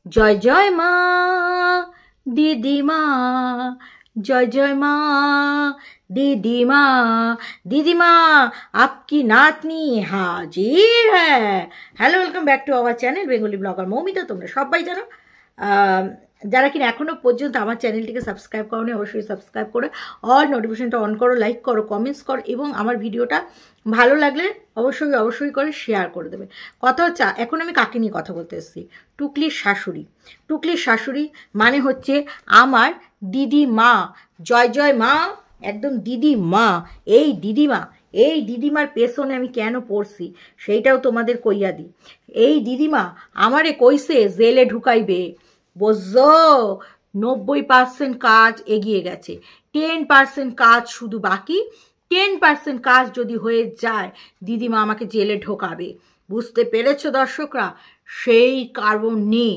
जय जय माँ दीदी माँ, जय जय माँ दीदी माँ। दीदी माँ आपकी नातनी हाजिर है। Hello welcome back to our channel Bengali blogger Moumita. তোমরা সবাই জানো যারা কিনা এখনো পর্যন্ত আমার চ্যানেলটিকে সাবস্ক্রাইব করোনি অবশ্যই সাবস্ক্রাইব করে অল নোটিফিকেশনটা অন করো, লাইক করো, কমেন্টস করো এবং আমার ভিডিওটা ভালো লাগলে অবশ্যই করে শেয়ার করে দেবে। কথা হচ্ছে এখন আমি কাকে নিয়ে কথা বলতে এসেছি, টুকলির শাশুড়ি। টুকলির শাশুড়ি মানে হচ্ছে আমার দিদি মা। জয় জয় মা, একদম দিদি মা। এই দিদিমার পেছনে আমি কেন পড়ছি সেইটাও তোমাদের কইয়া দিই। এই দিদিমা আমারে কইছে জেলে ঢুকাইবে, বুঝছো? 90% কাজ এগিয়ে গেছে, 10% কাজ শুধু বাকি। 10% কাজ যদি হয়ে যায় দিদিমা আমাকে জেলে ঢোকাবে। বুঝতে পেরেছো দর্শকরা? সেই কারণে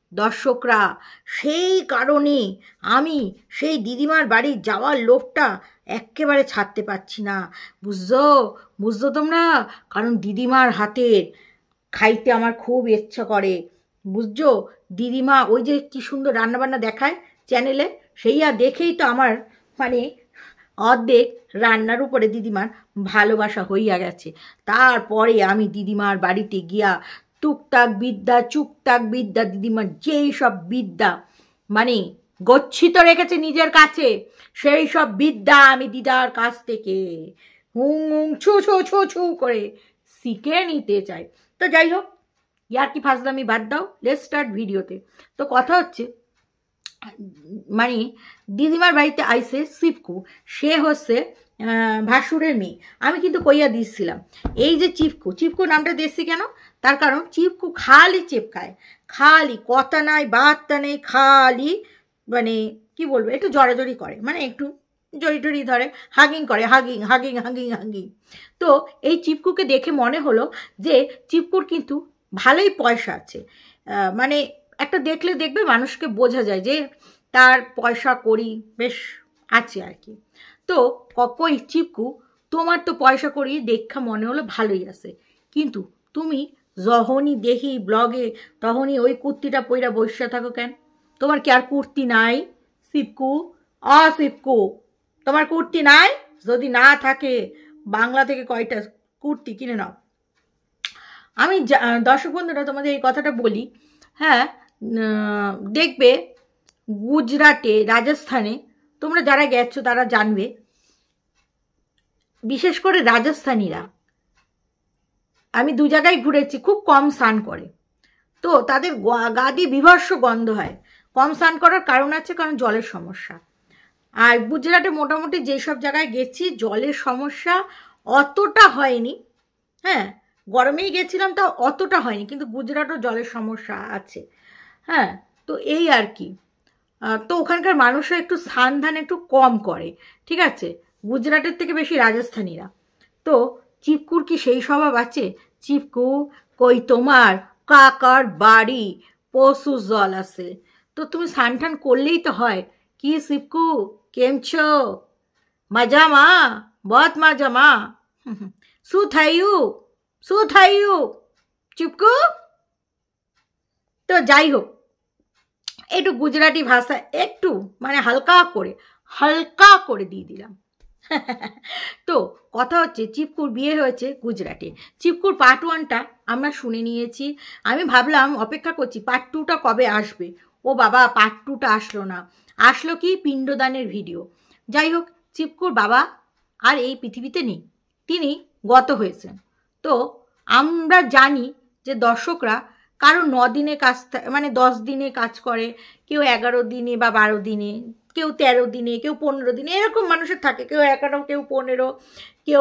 সেই কারণে আমি সেই দিদিমার বাড়ি যাওয়ার লোভটা একেবারে ছাড়তে পারছি না। বুঝছো তোমরা? কারণ দিদিমার হাতের খাইতে আমার খুব ইচ্ছা করে, বুঝছো? দিদিমা ওই যে কি সুন্দর রান্নাবান্না দেখায় চ্যানেলে, সেইয়া দেখেই তো আমার মানে অর্ধেক রান্নার উপরে দিদিমার ভালোবাসা হইয়া গেছে। তারপরে আমি দিদিমার বাড়িতে গিয়া টুকটাক বিদ্যা দিদিমার যেই সব বিদ্যা মানে গচ্ছিত রেখেছে নিজের কাছে, সেই সব বিদ্যা আমি দিদার কাছ থেকে ছু করে শিখে নিতে চাই। তো যাই হোক, ইয়ার কি ফাজলামি বাদ দাও, লেটস স্টার্ট ভিডিওতে। তো কথা হচ্ছে মানে দিদিমার বাড়িতে আইসে শিবকু, সে হচ্ছে ভাসুরের মেয়ে। আমি কিন্তু কইয়া দিয়েছিলাম এই যে চিপকু নামটা দিয়েছি কেন, তার কারণ চিপকু খালি চেপ খায়, খালি কথা নাই বার্তা নেই, খালি মানে কি বলবো একটু জড়াজড়ি করে, মানে একটু জড়ি ধরে, হাগিং করে, হাগিং। তো এই চিপকুকে দেখে মনে হলো যে চিপকুর কিন্তু ভালোই পয়সা আছে। মানে একটা দেখলে দেখবে মানুষকে বোঝা যায় যে তার পয়সা করি বেশ আছে আর কি। তো কই চিপকু, তোমার তো পয়সা করি দেখা মনে হলো ভালোই আছে, কিন্তু তুমি যখনই দেখি ব্লগে তখনই ওই কুর্তিটা পইরা বসে থাকো কেন? তোমার কি আর কুর্তি নাই শিবকু? শিবকু তোমার কুর্তি নাই? যদি না থাকে বাংলা থেকে কয়টা কুর্তি কিনে নাও। আমি দর্শক বন্ধুরা তোমাদের এই কথাটা বলি, হ্যাঁ দেখবে গুজরাটে, রাজস্থানে তোমরা যারা গেছো তারা জানবে, বিশেষ করে রাজস্থানীরা, আমি দু জায়গায় ঘুরেছি, খুব কম স্নান করে। তো তাদের গা দিয়ে বিভৎস গন্ধ হয়। কম স্নান করার কারণ আছে, কারণ জলের সমস্যা। আর গুজরাটে মোটামুটি যেসব জায়গায় গেছি জলের সমস্যা অতটা হয়নি, হ্যাঁ গরমেই গেছিলাম তো অতটা হয়নি, কিন্তু গুজরাটও জলের সমস্যা আছে। হ্যাঁ তো এই আর কি। তো ওখানকার মানুষরা একটু স্নান ধান একটু কম করে, ঠিক আছে, গুজরাটের থেকে বেশি রাজস্থানীরা। তো চিপকুর কি সেই স্বভাব আছে? চিপকু কই তোমার কাকার বাড়ি পশু জল আছে, তো তুমি স্নান টান করলেই তো হয়। কি চিপকু কেম છો? મજામાં? बहुत મજામાં। શું થયું চিপকু? তো যাই হোক, একটু গুজরাটি ভাষা একটু মানে হালকা করে দিয়ে দিলাম। তো কথা হচ্ছে চিপকুর বিয়ে হয়েছে গুজরাটে। চিপকুর পার্ট 1টা আমরা শুনে নিয়েছি। আমি ভাবলাম অপেক্ষা করছি পার্ট 2টা কবে আসবে। ও বাবা, পার্ট 2টা আসলো না, আসলো কি পিণ্ডদানের ভিডিও। যাই হোক, চিপকুর বাবা আর এই পৃথিবীতে নেই, তিনি গত হয়েছেন। তো আমরা জানি যে দর্শকরা কারো 9 দিনে কাজ মানে 10 দিনে কাজ করে, কেউ 11 দিনে বা 12 দিনে, কেউ 13 দিনে, কেউ 15 দিনে, এরকম মানুষের থাকে, কেউ 11, কেউ 15, কেউ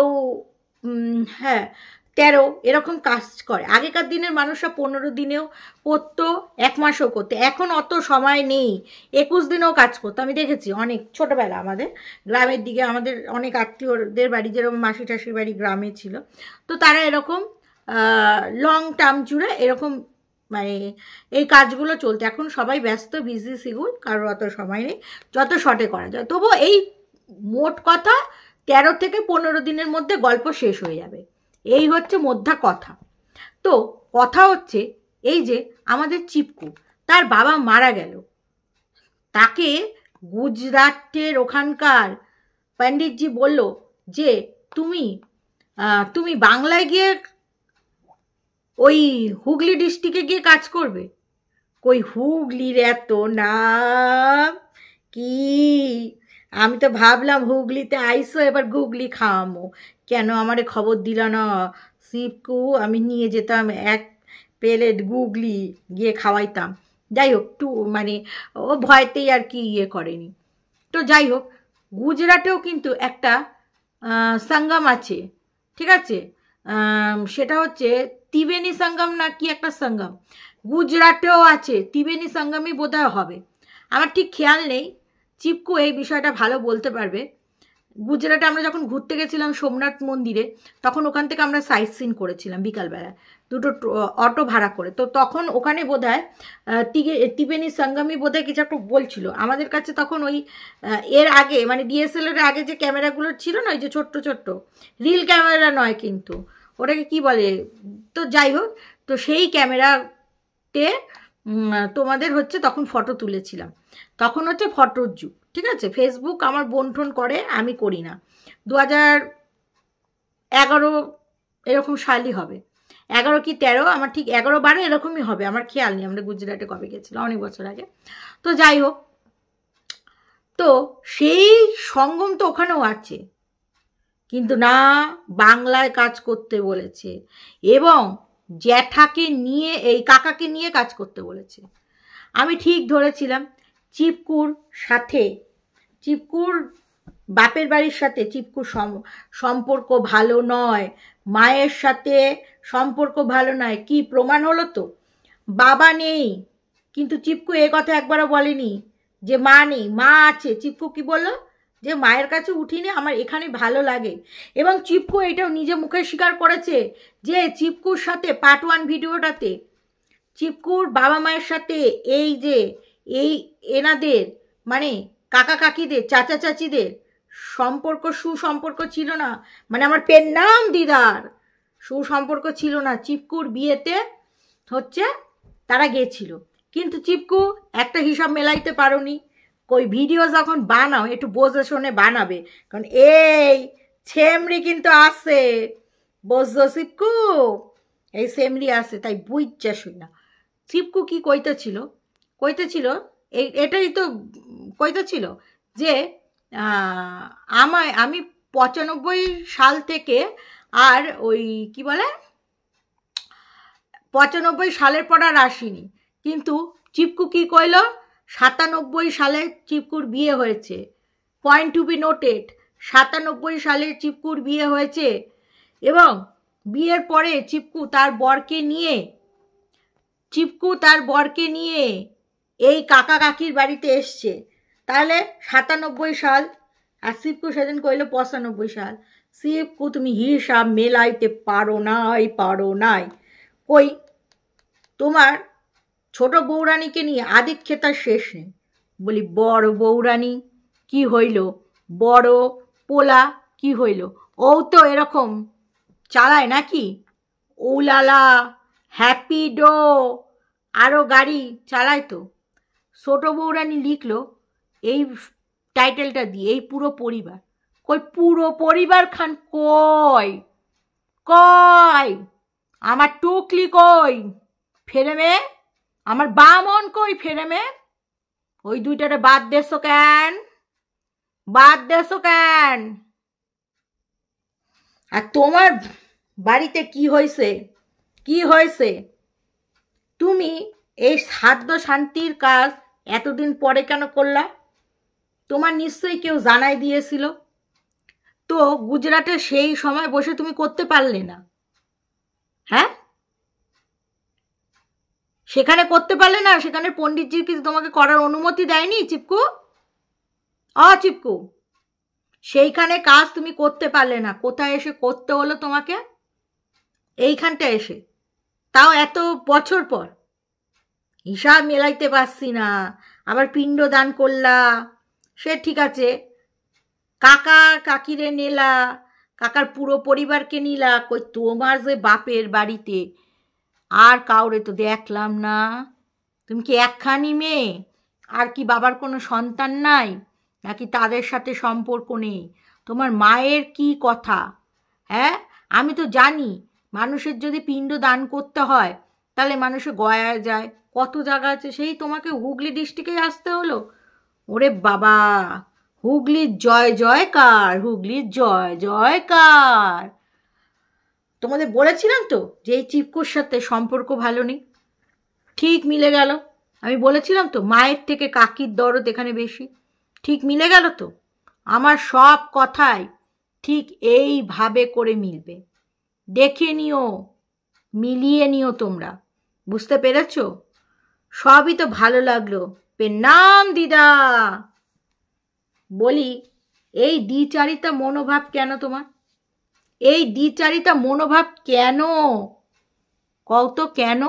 13 এরকম কাজ করে। আগেকার দিনের মানুষরা 15 দিনেও করতো, 1 মাসও করতো। এখন অত সময় নেই, 21 দিনেও কাজ করতো। আমি দেখেছি অনেক ছোটোবেলা আমাদের গ্রামের দিকে, আমাদের অনেক আত্মীয়দের বাড়ি, যেরকম মাসি টাসির বাড়ি গ্রামে ছিল, তো তারা এরকম লং টার্ম জুড়ে এরকম মানে এই কাজগুলো চলতে। এখন সবাই ব্যস্ত, বিজি শিডিউল, কারোর অত সময় নেই, যত শর্টে করা যায়। তবুও এই মোট কথা 13 থেকে 15 দিনের মধ্যে গল্প শেষ হয়ে যাবে, এই হচ্ছে মোদ্দা কথা। তো কথা হচ্ছে এই যে আমাদের চিপকু, তার বাবা মারা গেল, তাকে গুজরাটের ওখানকার পণ্ডিতজি বলল যে তুমি তুমি বাংলায় গিয়ে ওই হুগলি ডিস্ট্রিক্টে গিয়ে কাজ করবে। কই হুগলির এত নাম কি, আমি তো ভাবলাম হুগলিতে আইসো এবার গুগলি খাওয়ামো, কেন আমারে খবর দিল না শিবকু, আমি নিয়ে যেতাম এক প্লেট গুগলি, গিয়ে খাওয়াইতাম। যাই হোক, মানে ও ভয়তেই আর কি ইয়ে করেনি। তো যাই হোক, গুজরাটেও কিন্তু একটা সঙ্গম আছে, ঠিক আছে, সেটা হচ্ছে ত্রিবেণী সঙ্গম না কি একটা সঙ্গম, গুজরাটেও আছে, ত্রিবেণী সঙ্গমই বোধহয় হবে, আমার ঠিক খেয়াল নেই। চিপকু এই বিষয়টা ভালো বলতে পারবে। গুজরাটে আমরা যখন ঘুরতে গেছিলাম সোমনাথ মন্দিরে, তখন ওখান থেকে আমরা সাইট সিন করেছিলাম বিকালবেলা, দুটো অটো ভাড়া করে। তো তখন ওখানে বোধহয় ত্রিবেণী সঙ্গমই বোধহয় কিছু একটা বলছিল আমাদের কাছে তখন। ওই এর আগে মানে ডিএসএলআর আগে যে ক্যামেরাগুলো ছিল না, ওই যে ছোট্ট ছোট্ট রিল ক্যামেরা নয় কিন্তু, ওটাকে কি বলে, তো যাই হোক, তো সেই ক্যামেরাতে তোমাদের হচ্ছে তখন ফটো তুলেছিলাম। তখন হচ্ছে ফটোর যুগ, ঠিক আছে। ফেসবুক আমার বন্টন করে, আমি করি না। 2011 এরকম সালই হবে, 11 কি 13, আমার ঠিক 11-12 এরকমই হবে, আমার খেয়াল নেই আমরা গুজরাটে কবে গেছিলাম, অনেক বছর আগে। তো যাই হোক, তো সেই সঙ্গম তো ওখানেও আছে, কিন্তু না, বাংলায় কাজ করতে বলেছে এবং জ্যাঠাকে নিয়ে, এই কাকাকে নিয়ে কাজ করতে বলেছে। আমি ঠিক ধরেছিলাম চিপকুর সাথে, চিপকুর বাপের বাড়ির সাথে চিপকুর সম্পর্ক ভালো নয়, মায়ের সাথে সম্পর্ক ভালো নয়। কি প্রমাণ হলো তো, বাবা নেই, কিন্তু চিপকু এ কথা একবারও বলেনি যে মা নেই, মা আছে। চিপকু কি বললো, যে মায়ের কাছে উঠিনি, আমার এখানে ভালো লাগে। এবং চিপকু এটাও নিজে মুখে স্বীকার করেছে যে চিপকুর সাথে পার্ট 1 ভিডিওটাতে চিপকুর বাবা মায়ের সাথে এই যে এই এনাদের মানে কাকা কাকিদের চাচা চাচিদের সম্পর্ক সুসম্পর্ক ছিল না, মানে আমার পেন নাম দিদার সুসম্পর্ক ছিল না। চিপকুর বিয়েতে হচ্ছে তারা গেছিল, কিন্তু চিপকু একটা হিসাব মেলাইতে পারোনি। কই ভিডিও যখন বানাও একটু বোঝে শোনে বানাবে, কারণ এই ছেমরি কিন্তু আসে, বুঝছো চিপকু, এই সেমরি আসে, তাই বুঝছা শুই না। চিপকু কি কইতেছিল এটাই তো কইতেছিল যে আমি 95 সাল থেকে আর ওই কি বলে 95 সালের পর আর আসিনি, কিন্তু চিপকু কি কইল 97 সালে চিপকুর বিয়ে হয়েছে। পয়েন্ট টু বি নোটেড, 97 সালে চিপকুর বিয়ে হয়েছে এবং বিয়ের পরে চিপকু তার বরকে নিয়ে এই কাকা কাকির বাড়িতে এসছে। তাহলে 97 সাল, আর চিপকু সেদিন কইল 95 সাল। চিপকু তুমি হিসাব মেলাইতে পারো নাই। কই তোমার ছোট বৌরানীকে নিয়ে আদিক্ষেতার শেষ নেই। বলি বড় বৌরানী কি হইল, বড় পোলা কি হইল, ও তো এরকম চালায় নাকি, ওলালা হ্যাপিডো আরও গাড়ি চালায় তো। ছোট বৌরানী লিখলো এই টাইটেলটা দিয়ে, এই পুরো পরিবার। কই পুরো পরিবার খান কই, আমার টুকলি কই ফেরে মে, আমার বামন কই ফেরে মে, ওই দুইটারে বাদ দেছো কেন? আর তোমার বাড়িতে কি হয়েছে, তুমি এই সাধ্য শান্তির কাজ এতদিন পরে কেন করলা? তোমার নিশ্চয়ই কেউ জানাই দিয়েছিল, তো গুজরাটে সেই সময় বসে তুমি করতে পারলে না? হ্যাঁ, সেখানে করতে পারলে না? সেখানে পণ্ডিতজি কি তোমাকে করার অনুমতি দেয়নি চিপকু? চিপকু, সেইখানে কাজ তুমি করতে পারলে না, কোথায় এসে করতে হলো তোমাকে? এইখানটা এসে, তাও এত বছর পর। হিসাব মেলাইতে পারছি না, আবার পিণ্ড দান করলা, সে ঠিক আছে, কাকা কাকিরে নেলা, কাকার পুরো পরিবারকে নিলা, কই তোমার যে বাপের বাড়িতে আর কাউরে তো দেখলাম না। তুমি কি একখানি মেয়ে? আর কি বাবার কোনো সন্তান নাই? নাকি তাদের সাথে সম্পর্ক নেই? তোমার মায়ের কি কথা? হ্যাঁ, আমি তো জানি মানুষের যদি পিণ্ড দান করতে হয় তাহলে মানুষে গয়া যায়, কত জায়গা আছে, সেই তোমাকে হুগলি ডিস্ট্রিক্টেই আসতে হলো? ওরে বাবা, হুগলির জয় জয়কার, হুগলির জয় জয়কার। তোমাদের বলেছিলাম তো যে এই চিপকোর সাথে সম্পর্ক ভালো নেই, ঠিক মিলে গেল। আমি বলেছিলাম তো মায়ের থেকে কাকির দরদ এখানে বেশি, ঠিক মিলে গেল তো। আমার সব কথাই ঠিক এইভাবে করে মিলবে, দেখে নিও, মিলিয়ে নিও তোমরা, বুঝতে পেরেছ? সবই তো ভালো লাগলো। প্রণাম দিদা। বলি, এই দ্বিচারিতা মনোভাব কেন তোমার? এই দ্বিচারিতা মনোভাব কেন? কত কেন?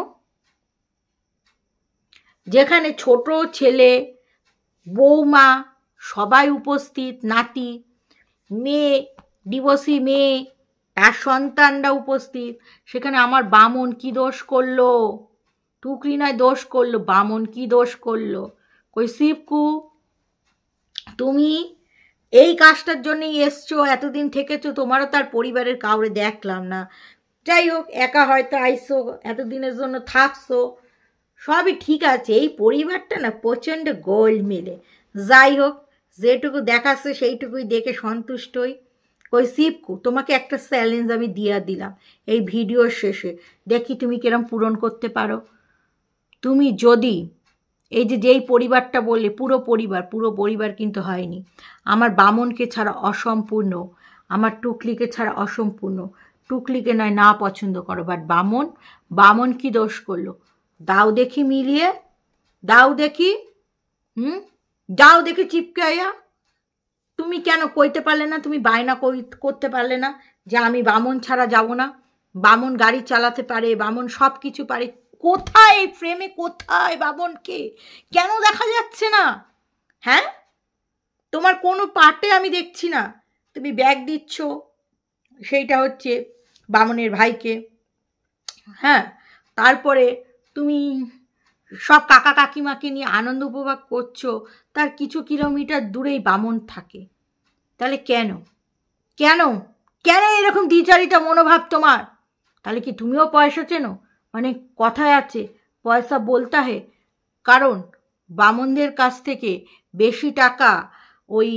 যেখানে ছোট ছেলে, বৌমা সবাই উপস্থিত, নাতি, মেয়ে, ডিভোর্সি মেয়ে, তার সন্তানরা উপস্থিত, সেখানে আমার বামন কি দোষ করলো? টুকরি নয় দোষ করলো, বামন কি দোষ করলো? কই শিবকু, তুমি এই কাজটার জন্যই এসছো, এতদিন থেকেছো, তোমারও তার পরিবারের কাউরে দেখলাম না। যাই হোক, একা হয়তো আইসো, এতদিনের জন্য থাকছো, সবই ঠিক আছে। এই পরিবারটা না প্রচণ্ড গোলমেলে। যাই হোক, যেটুকু দেখাচ্ছে সেইটুকুই দেখে সন্তুষ্ট হই। ওই শিবকু, তোমাকে একটা চ্যালেঞ্জ আমি দিয়ে দিলাম এই ভিডিওর শেষে, দেখি তুমি কিরম পূরণ করতে পারো। তুমি যদি এই যেই পরিবারটা বললে, পুরো পরিবার কিন্তু হয়নি, আমার বামনকে ছাড়া অসম্পূর্ণ, আমার টুকলিকে ছাড়া অসম্পূর্ণ। টুকলিকে নয় না পছন্দ করো, বাট বামন কি দোষ করলো? দাও দেখি মিলিয়ে, দাও দেখি। দাও দেখি চিপকে আয়া। তুমি কেন কইতে পারলে না? তুমি বায়না করতে পারলে না যে আমি বামন ছাড়া যাব না? বামন গাড়ি চালাতে পারে, বামন সব কিছু পারে। কোথায় এই ফ্রেমে, কোথায় বামনকে কেন দেখা যাচ্ছে না? হ্যাঁ, তোমার কোনো পার্টে আমি দেখছি না। তুমি ব্যাগ দিচ্ছ, সেইটা হচ্ছে বামনের ভাইকে। হ্যাঁ, তারপরে তুমি সব কাকা কাকিমাকে নিয়ে আনন্দ উপভোগ করছো, তার কিছু কিলোমিটার দূরেই বামন থাকে। তাহলে কেন কেন কেন এরকম দ্বিচারিতা মনোভাব তোমার? তাহলে কি তুমিও পয়সা চেনো? মানে কথায় আছে পয়সা বলতা হে। কারণ বামনদের কাছ থেকে বেশি টাকা ওই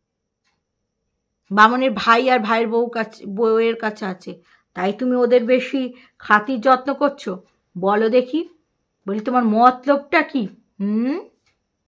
বামনের ভাই আর ভাইয়ের বউয়ের কাছে আছে, তাই তুমি ওদের বেশি খাতির যত্ন করছো। বলো দেখি, বলি তোমার মতলবটা কি?